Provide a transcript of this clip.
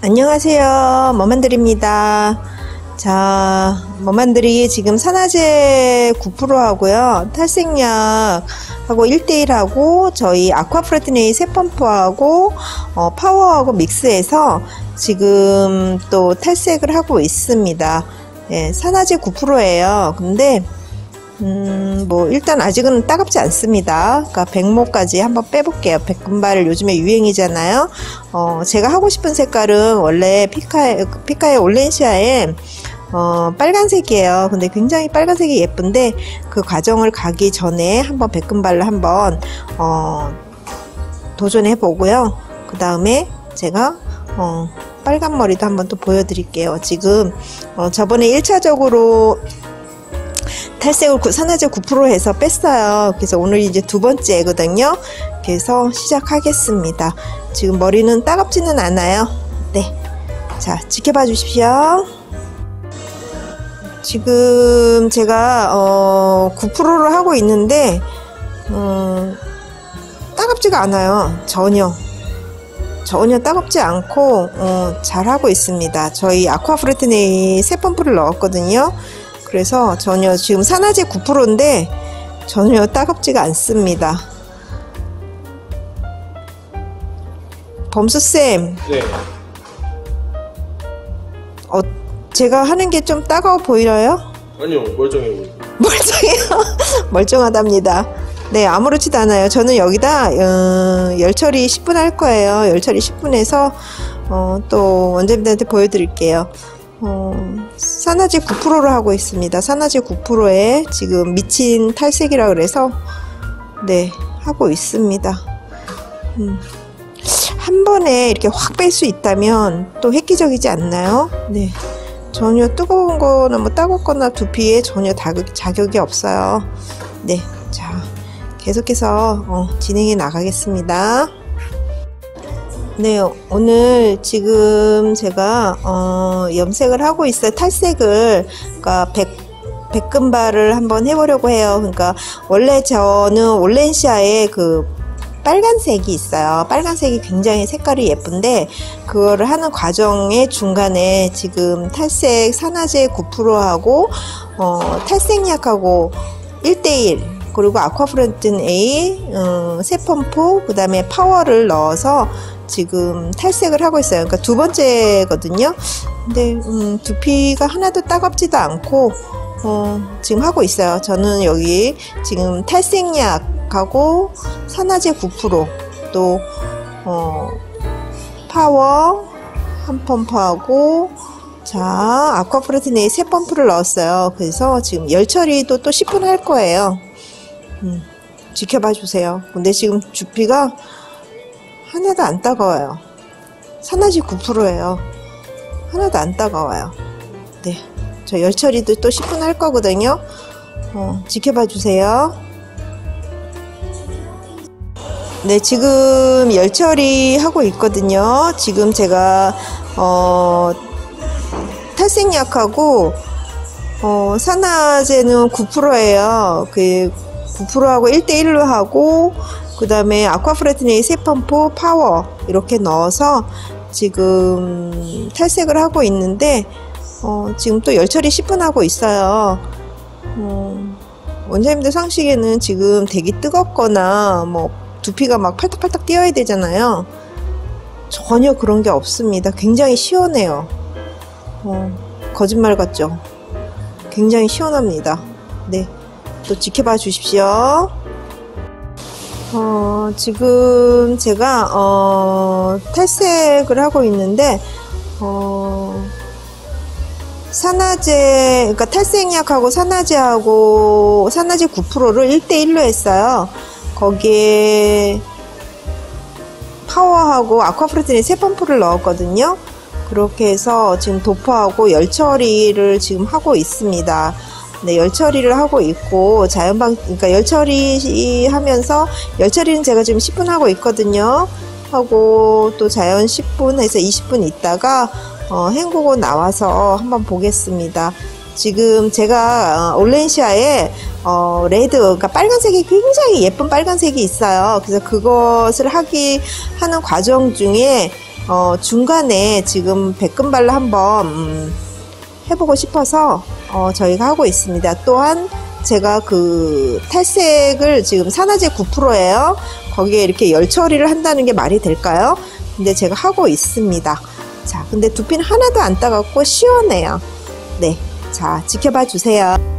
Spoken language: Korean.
안녕하세요. 머만들입니다. 자, 머만들이 지금 산화제 9% 하고요. 탈색약하고 1대1 하고 저희 아쿠아프레티네이 새 펌프하고 파워하고 믹스해서 지금 또 탈색을 하고 있습니다. 예, 산화제 9%예요. 근데 뭐 일단 아직은 따갑지 않습니다. 그러니까 백모까지 한번 빼볼게요. 백금발 요즘에 유행이잖아요. 제가 하고 싶은 색깔은 원래 피카의 올렌시아의 빨간색이에요. 근데 굉장히 빨간색이 예쁜데 그 과정을 가기 전에 한번 백금발로 한번 도전해 보고요. 그 다음에 제가 빨간 머리도 한번 또 보여드릴게요. 지금 저번에 1차적으로 탈색을 산화제 9% 해서 뺐어요. 그래서 오늘 이제 두 번째거든요. 그래서 시작하겠습니다. 지금 머리는 따갑지는 않아요. 네. 자, 지켜봐 주십시오. 지금 제가 9%를 하고 있는데 따갑지가 않아요. 전혀 따갑지 않고 잘 하고 있습니다. 저희 아쿠아프레티네이 새 펌프를 넣었거든요. 그래서 전혀 지금 산화제 9%인데 전혀 따갑지가 않습니다. 범수쌤, 네. 제가 하는 게 좀 따가워 보여요? 아니요, 멀쩡해 보여요. 멀쩡해요. 멀쩡하답니다. 네, 아무렇지도 않아요. 저는 여기다 열처리 10분 할 거예요. 열처리 10분 해서 또 원장님들한테 보여드릴게요. 산화제 9%로 하고 있습니다. 산화제 9%에 지금 미친 탈색이라 그래서 네, 하고 있습니다. 한 번에 이렇게 확 뺄 수 있다면 또 획기적이지 않나요? 네, 전혀 뜨거운 거나 뭐 따갑거나 두피에 전혀 자격이 없어요. 네, 자, 계속해서 진행해 나가겠습니다. 네, 오늘 지금 제가 염색을 하고 있어요. 탈색을, 그러니까 백금발을 한번 해보려고 해요. 그러니까 원래 저는 올렌시아의 그 빨간색이 있어요. 빨간색이 굉장히 색깔이 예쁜데 그거를 하는 과정의 중간에 지금 탈색 산화제 9%하고 탈색약하고 1대1 그리고 아쿠아프레티네이 새 펌프 그 다음에 파워를 넣어서 지금 탈색을 하고 있어요. 그러니까 두 번째거든요. 근데 두피가 하나도 따갑지도 않고 지금 하고 있어요. 저는 여기 지금 탈색약하고 산화제 9% 또 파워 한 펌프하고 자 아쿠아프레티네이 새 펌프를 넣었어요. 그래서 지금 열 처리도 또 10분 할 거예요. 지켜봐 주세요. 근데 지금 두피가 하나도 안 따가워요. 산화제 9%예요. 하나도 안 따가워요. 네, 저 열 처리도 또 10분 할 거거든요. 지켜봐 주세요. 네, 지금 열 처리 하고 있거든요. 지금 제가 탈색약하고 산화제는 9%예요. 그 9%하고 1대1로 하고 그 다음에 아쿠아프레티네이 새 펌프 파워 이렇게 넣어서 지금 탈색을 하고 있는데 지금 또 열처리 10분 하고 있어요. 원장님들 상식에는 지금 되게 뜨겁거나 뭐 두피가 막 팔딱팔딱 뛰어야 되잖아요. 전혀 그런 게 없습니다. 굉장히 시원해요. 거짓말 같죠? 굉장히 시원합니다. 네, 또 지켜봐 주십시오. 지금 제가 탈색을 하고 있는데 산화제 그러니까 탈색약하고 산화제하고 산화제 9%를 1대1로 했어요. 거기에 파워하고 아쿠아프레티네이 새 펌프를 넣었거든요. 그렇게 해서 지금 도포하고 열 처리를 지금 하고 있습니다. 네, 열 처리를 하고 있고 그러니까 열 처리 하면서 열 처리는 제가 지금 10분 하고 있거든요. 하고 또 자연 10분 해서 20분 있다가 헹구고 나와서 한번 보겠습니다. 지금 제가 올렌시아에 레드, 그러니까 빨간색이 굉장히 예쁜 빨간색이 있어요. 그래서 그것을 하는 과정 중에 중간에 지금 백금발라 한번 해보고 싶어서 저희가 하고 있습니다. 또한 제가 그 탈색을 지금 산화제 9%예요. 거기에 이렇게 열 처리를 한다는 게 말이 될까요? 근데 제가 하고 있습니다. 자, 근데 두피는 하나도 안 따갑고 시원해요. 네, 자, 지켜봐 주세요.